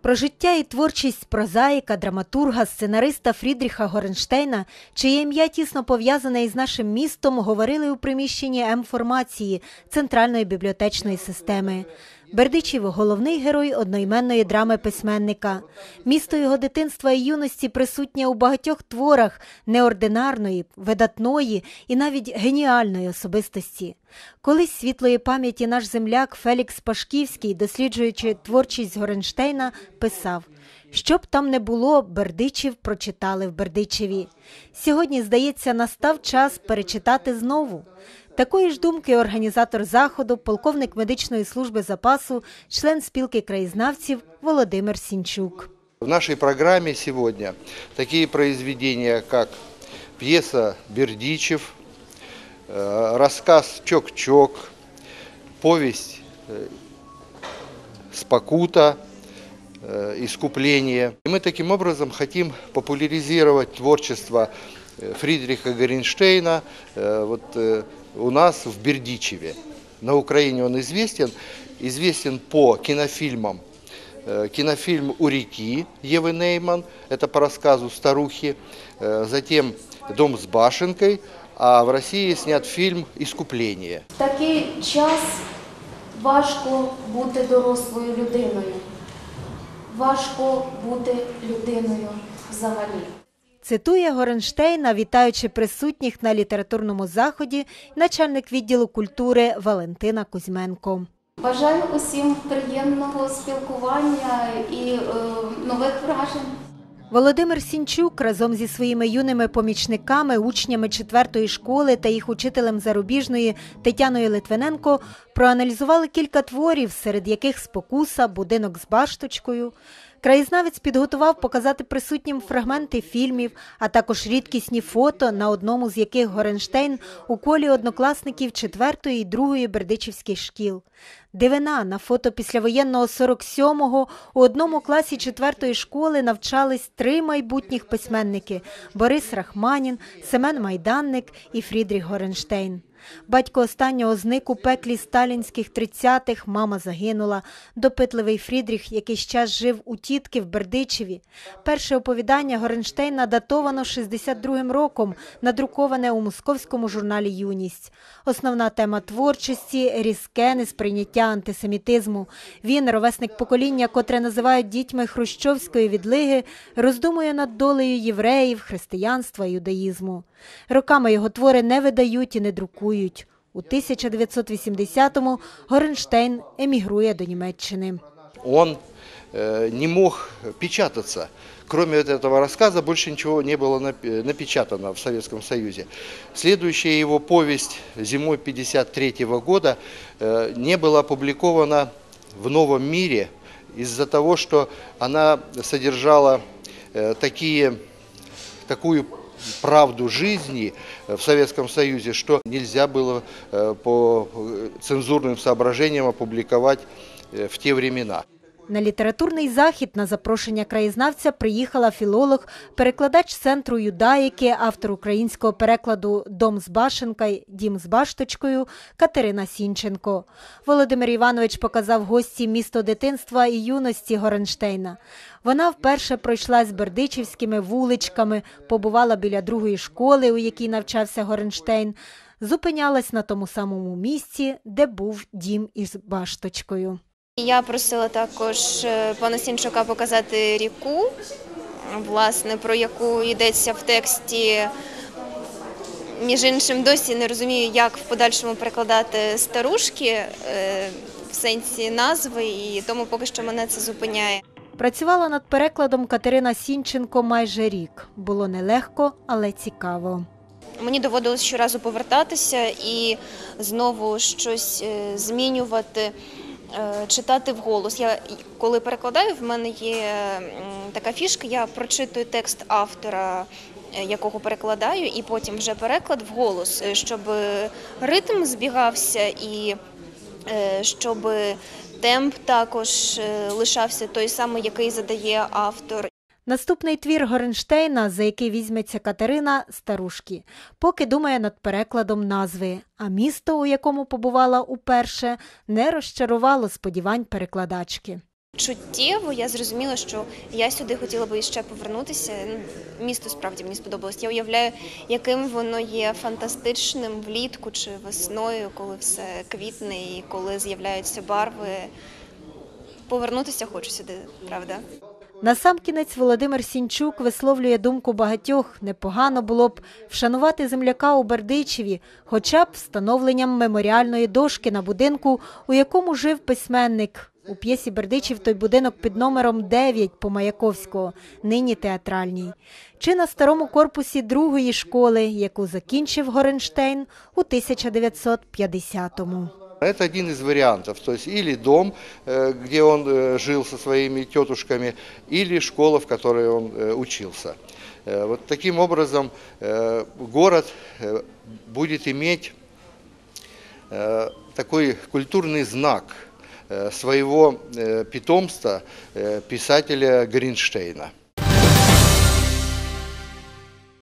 Про життя і творчість прозаїка, драматурга, сценариста Фрідріха Горенштейна, чиє ім'я тісно пов'язане із нашим містом, говорили у приміщенні М-формації Центральної бібліотечної системи. Бердичів – головний герой одноіменної драми письменника. Місто його дитинства і юності присутнє у багатьох творах неординарної, видатної і навіть геніальної особистості. Колись світлої пам'яті наш земляк Фелікс Пашківський, досліджуючи творчість Горенштейна, писав: «Що б там не було, Бердичів прочитали в Бердичеві. Сьогодні, здається, настав час перечитати знову». Такої ж думки організатор заходу, полковник медичної служби запасу, член спілки краєзнавців Володимир Сінчук. В нашей программе сегодня такие произведения, как пьеса «Бердичев», рассказ «Чок-Чок», повесть «Спокута», «Искупление». И мы таким образом хотим популяризировать творчество Фридриха Горенштейна у нас в Бердичеве. На Украине он известен по кинофильмам. Кинофильм «У реки» Евы Нейман, это по рассказу старухи, затем «Дом с башенкой», а в России снят фільм «Искупление». В такий час важко бути дорослою людиною, важко бути людиною взагалі. Цитує Горенштейна, вітаючи присутніх на літературному заході, начальник відділу культури Валентина Кузьменко. Бажаю усім приємного спілкування і нових вражень. Володимир Сінчук разом зі своїми юними помічниками, учнями 4-ї школи та їх учителем зарубіжної Тетяною Литвиненко проаналізували кілька творів, серед яких «Спокуса», «Будинок з башточкою». Краєзнавець підготував показати присутнім фрагменти фільмів, а також рідкісні фото, на одному з яких Горенштейн у колі однокласників 4-ї і 2-ї бердичівських шкіл. Дивина, на фото післявоєнного 47-го у одному класі 4-ї школи навчались 3 майбутніх письменники – Борис Рахманін, Семен Майданник і Фрідріх Горенштейн. Батько останнього зник у пеклі сталінських 30-х, мама загинула. Допитливий Фрідріх якийсь час жив у тітки в Бердичеві. Перше оповідання Горенштейна датовано 62-м роком, надруковане у московському журналі «Юність». Основна тема творчості – різке несприйняття антисемітизму. Він, ровесник покоління, котре називають дітьми хрущовської відлиги, роздумує над долею євреїв, християнства і юдаїзму. Роками його твори не видають і не друкують. У 1980-му Горенштейн емігрує до Німеччини. Он не мог печататься. Кроме этого рассказа больше ничего не было напечатано в Советском Союзе. Следующая его повесть зимой 1953 года не была опубликована в «Новом мире» из-за того, что она содержала такую правду жизни в Советском Союзе, что нельзя было по цензурным соображениям опубликовать в те времена. На літературний захід на запрошення краєзнавця приїхала філолог, перекладач Центру юдаїки, автор українського перекладу «Дом з башенкою», «Дім з башточкою» Катерина Сінченко. Володимир Іванович показав гості місто дитинства і юності Горенштейна. Вона вперше пройшлась бердичівськими вуличками, побувала біля 2-ї школи, у якій навчався Горенштейн, зупинялась на тому самому місці, де був дім із башточкою. Я просила також пана Сінчука показати ріку, власне, про яку йдеться в тексті. Між іншим, досі не розумію, як в подальшому перекладати «старушки» в сенсі назви, і тому поки що мене це зупиняє. Працювала над перекладом Катерина Сінченко майже рік. Було нелегко, але цікаво. Мені доводилось щоразу повертатися і знову щось змінювати, читати вголос. Я, коли перекладаю, в мене є така фішка, я прочитую текст автора, якого перекладаю, і потім вже переклад вголос, щоб ритм збігався і щоб темп також лишався той самий, який задає автор. Наступний твір Горенштейна, за який візьметься Катерина – «Старушки», поки думає над перекладом назви, а місто, у якому побувала уперше, не розчарувало сподівань перекладачки. Чуттєво я зрозуміла, що я сюди хотіла би ще повернутися. Місто справді мені сподобалось. Я уявляю, яким воно є фантастичним влітку чи весною, коли все квітне і коли з'являються барви. Повернутися хочу сюди, правда. Насамкінець Володимир Сінчук висловлює думку багатьох: непогано було б вшанувати земляка у Бердичеві, хоча б встановленням меморіальної дошки на будинку, у якому жив письменник. У п'єсі «Бердичів» той будинок під номером 9 по Маяковського, нині театральній. Чи на старому корпусі другої школи, яку закінчив Горенштейн у 1950-му. Это один из вариантов, то есть или дом, где он жил со своими тетушками, или школа, в которой он учился. Вот таким образом город будет иметь такой культурный знак своего питомца, писателя Горенштейна.